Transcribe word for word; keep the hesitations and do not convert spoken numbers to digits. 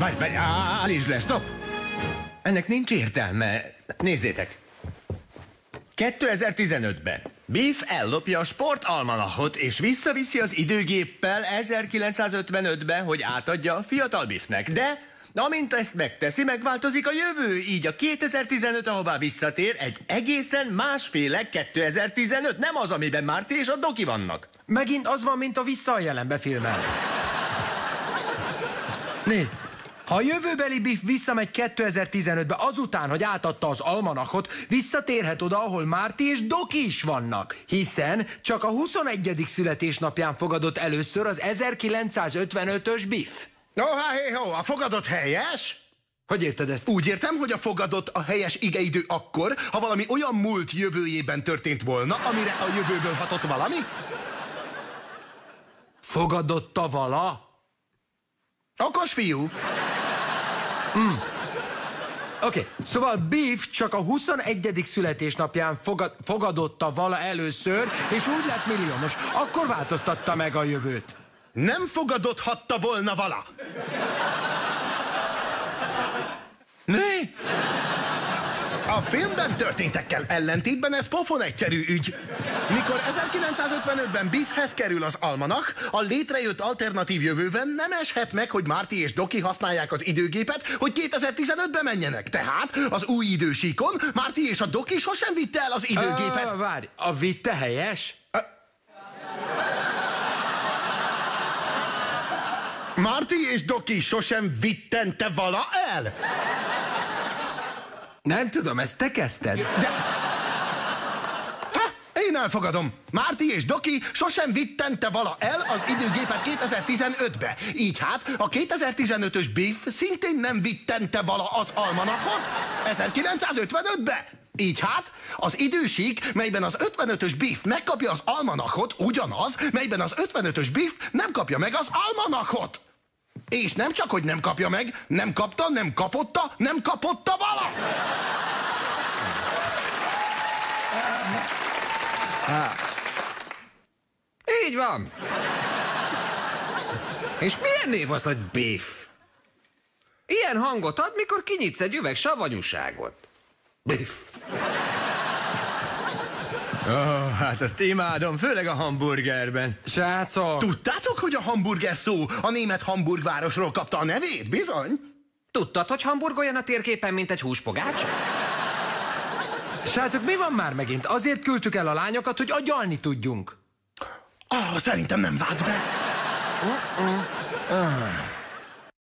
Várj, várj, állítsd le, stop! Ennek nincs értelme. Nézzétek. kétezer-tizenötben Biff ellopja a sportalmanachot, és visszaviszi az időgéppel ezerkilencszázötvenötbe, hogy átadja a fiatal Biffnek. De amint ezt megteszi, megváltozik a jövő, így a kétezer-tizenöt, ahová visszatér, egy egészen másféle kétezer-tizenöt, nem az, amiben Marty és a Doki vannak. Megint az van, mint a Vissza a jelenbe filmen. Nézd, ha a jövőbeli Biff visszamegy kétezer-tizenötbe azután, hogy átadta az almanachot, visszatérhet oda, ahol Marty és Doki is vannak. Hiszen csak a huszonegyedik születésnapján fogadott először az ezerkilencszázötvenötös Biff. No, há, hé, ho, a fogadott helyes? Hogy érted ezt? Úgy értem, hogy a fogadott a helyes igeidő akkor, ha valami olyan múlt jövőjében történt volna, amire a jövőből hatott valami? Fogadotta vala? Okos fiú. Mm. Oké, okay. Szóval Biff csak a huszonegyedik születésnapján fogad, fogadotta vala először, és úgy lett milliómos. Akkor változtatta meg a jövőt. Nem fogadothatta volna vala. Mi? A filmben történtekkel ellentétben ez pofon egyszerű ügy. Mikor ezerkilencszázötvenötben Biffhez kerül az almanach, a létrejött alternatív jövőben nem eshet meg, hogy Marty és Doki használják az időgépet, hogy kétezer-tizenötbe menjenek. Tehát az új idősíkon Marty és a Doki sosem vitte el az időgépet. Uh, várj, a vitte helyes? Uh. Marty és Doki sosem vittente vala el? Nem tudom, ezt te kezdted. De... Ha, én elfogadom. Marty és Doki sosem vittente vala el az időgépet kétezer-tizenötbe. Így hát a kétezer-tizenötös Biff szintén nem vittente vala az almanachot ezerkilencszázötvenötbe. Így hát az idősík, melyben az ötvenötös Biff megkapja az almanachot, ugyanaz, melyben az ötvenötös Biff nem kapja meg az almanachot. És nem csak, hogy nem kapja meg, nem kapta, nem kapotta, nem kapotta vala! Há. Így van. És milyen név az, hogy Biff? Ilyen hangot ad, mikor kinyitsz egy üveg savanyúságot. Biff. Ó, oh, hát azt imádom, főleg a hamburgerben. Srácok! Tudtátok, hogy a hamburger szó a német Hamburgvárosról kapta a nevét, bizony? Tudtad, hogy Hamburg olyan a térképen, mint egy húspogács? Srácok, mi van már megint? Azért küldtük el a lányokat, hogy agyalni tudjunk. Ah, oh, szerintem nem vált be. Uh -uh. Uh.